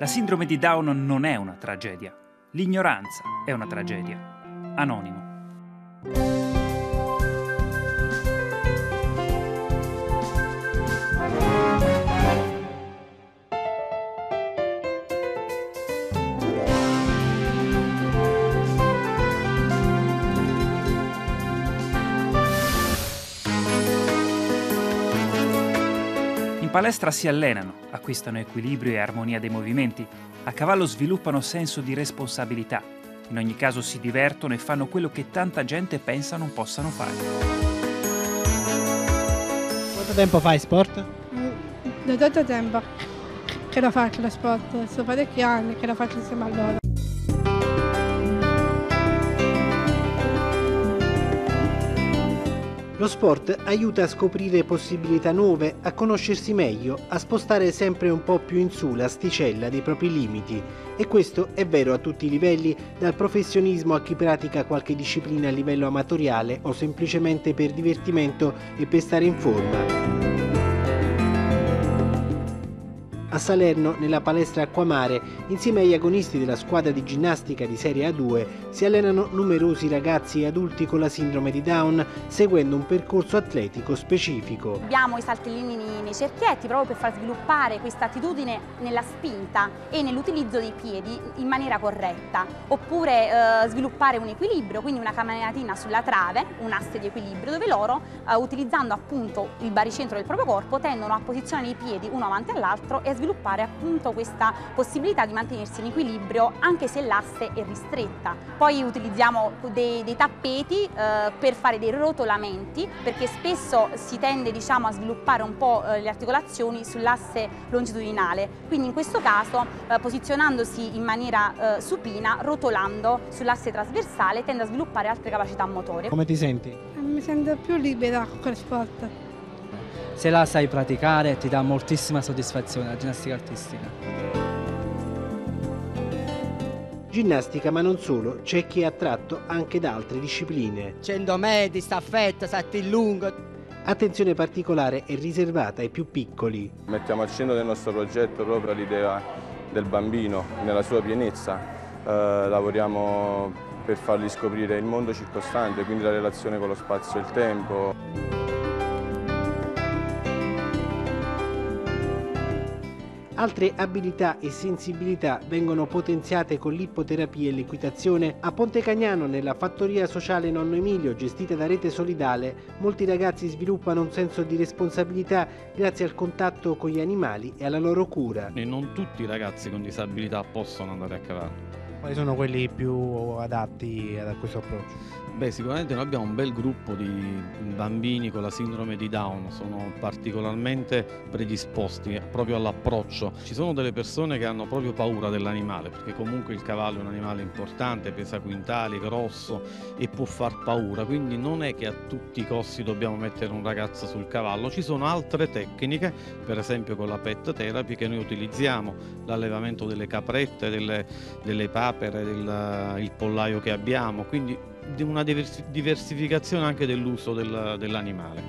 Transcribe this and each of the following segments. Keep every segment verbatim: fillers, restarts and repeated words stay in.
La sindrome di Down non è una tragedia. L'ignoranza è una tragedia. Anonimo. In palestra si allenano, acquistano equilibrio e armonia dei movimenti, a cavallo sviluppano senso di responsabilità. In ogni caso si divertono e fanno quello che tanta gente pensa non possano fare. Quanto tempo fai sport? Da tanto tempo che lo faccio lo sport, sono parecchi anni che lo faccio insieme a loro. Lo sport aiuta a scoprire possibilità nuove, a conoscersi meglio, a spostare sempre un po' più in su l'asticella dei propri limiti. E questo è vero a tutti i livelli, dal professionismo a chi pratica qualche disciplina a livello amatoriale o semplicemente per divertimento e per stare in forma. A Salerno, nella palestra Acquamare, insieme agli agonisti della squadra di ginnastica di Serie A due, si allenano numerosi ragazzi e adulti con la sindrome di Down, seguendo un percorso atletico specifico. Abbiamo i saltellini nei cerchietti proprio per far sviluppare questa attitudine nella spinta e nell'utilizzo dei piedi in maniera corretta, oppure eh, sviluppare un equilibrio, quindi una camminatina sulla trave, un asse di equilibrio, dove loro, eh, utilizzando appunto il baricentro del proprio corpo, tendono a posizionare i piedi uno avanti all'altro e a sviluppare appunto questa possibilità di mantenersi in equilibrio anche se l'asse è ristretta. Poi utilizziamo dei, dei tappeti eh, per fare dei rotolamenti, perché spesso si tende, diciamo, a sviluppare un po' eh, le articolazioni sull'asse longitudinale, quindi in questo caso eh, posizionandosi in maniera eh, supina, rotolando sull'asse trasversale, tende a sviluppare altre capacità motorie. Come ti senti? Mi sento più libera con quel sport. Se la sai praticare ti dà moltissima soddisfazione la ginnastica artistica. Ginnastica, ma non solo, c'è chi è attratto anche da altre discipline. cento metri, staffetta, salto in lungo. Attenzione particolare è riservata ai più piccoli. Mettiamo al centro del nostro progetto proprio l'idea del bambino nella sua pienezza. Eh, lavoriamo per fargli scoprire il mondo circostante, quindi la relazione con lo spazio e il tempo. Altre abilità e sensibilità vengono potenziate con l'ippoterapia e l'equitazione. A Ponte Cagnano, nella fattoria sociale Nonno Emilio, gestita da Rete Solidale, molti ragazzi sviluppano un senso di responsabilità grazie al contatto con gli animali e alla loro cura. E non tutti i ragazzi con disabilità possono andare a cavallo. Quali sono quelli più adatti a questo approccio? Beh, sicuramente noi abbiamo un bel gruppo di bambini con la sindrome di Down, sono particolarmente predisposti proprio all'approccio. Ci sono delle persone che hanno proprio paura dell'animale, perché comunque il cavallo è un animale importante, pesa quintali, grosso e può far paura, quindi non è che a tutti i costi dobbiamo mettere un ragazzo sul cavallo. Ci sono altre tecniche, per esempio con la pet therapy, che noi utilizziamo, l'allevamento delle caprette, delle, delle papere, del, il pollaio che abbiamo, quindi di una diversificazione anche dell'uso del, dell'animale.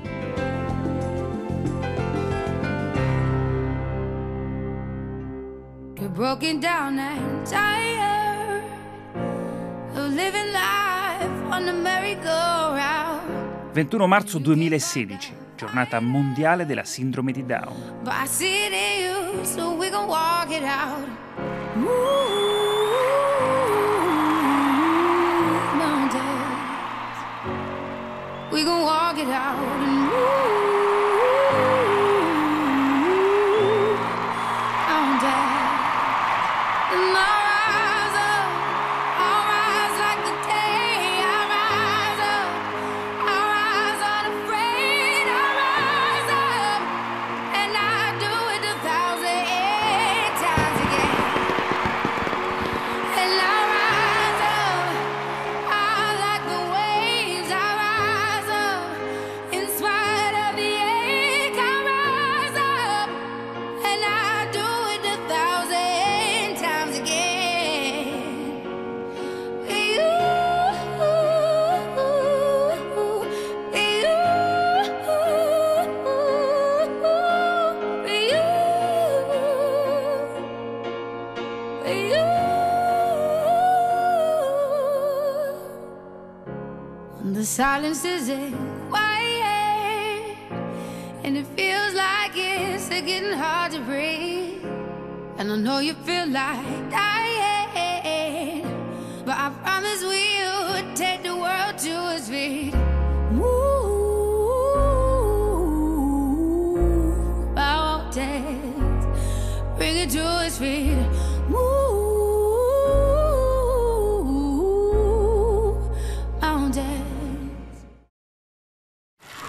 Broken down and tired of living life on the merry-go-round. ventuno marzo duemilasedici, giornata mondiale della sindrome di Down. But I see it in you, so we gon' walk it out. We gon' walk it out and move mountains. And I'll rise up, I'll rise like the day. I'll rise up, I'll rise unafraid. I'll rise up, and I'll do it a thousand eight times again. And I'll rise up, I'll like the waves. I'll rise up in spite of the silence is quiet, and it feels like it's getting hard to breathe. And I know you feel like dying, but I promise we'll take the world to its feet. Move mountains, bring it to its feet. Move.